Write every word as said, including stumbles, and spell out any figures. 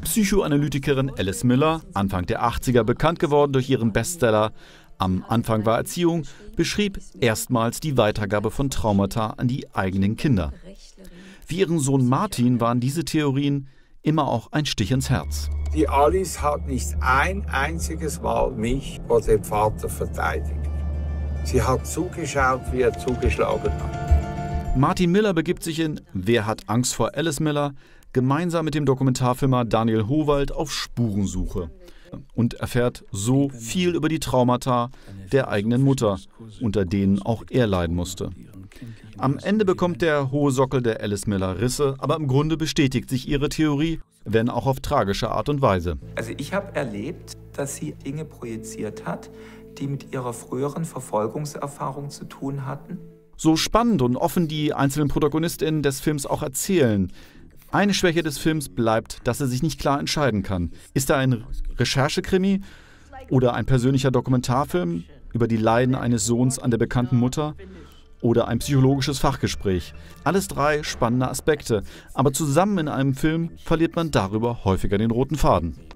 Psychoanalytikerin Alice Miller, Anfang der achtziger bekannt geworden durch ihren Bestseller Am Anfang war Erziehung, beschrieb erstmals die Weitergabe von Traumata an die eigenen Kinder. Wie ihren Sohn Martin waren diese Theorien immer auch ein Stich ins Herz. Die Alice hat nicht ein einziges Mal mich vor dem Vater verteidigt. Sie hat zugeschaut, wie er zugeschlagen hat. Martin Miller begibt sich in Wer hat Angst vor Alice Miller gemeinsam mit dem Dokumentarfilmer Daniel Howald auf Spurensuche und erfährt so viel über die Traumata der eigenen Mutter, unter denen auch er leiden musste. Am Ende bekommt der hohe Sockel der Alice Miller Risse, aber im Grunde bestätigt sich ihre Theorie, wenn auch auf tragische Art und Weise. Also ich habe erlebt, dass sie Dinge projiziert hat, die mit ihrer früheren Verfolgungserfahrung zu tun hatten. So spannend und offen die einzelnen ProtagonistInnen des Films auch erzählen. Eine Schwäche des Films bleibt, dass er sich nicht klar entscheiden kann. Ist er ein Recherchekrimi oder ein persönlicher Dokumentarfilm über die Leiden eines Sohns an der bekannten Mutter oder ein psychologisches Fachgespräch? Alles drei spannende Aspekte, aber zusammen in einem Film verliert man darüber häufiger den roten Faden.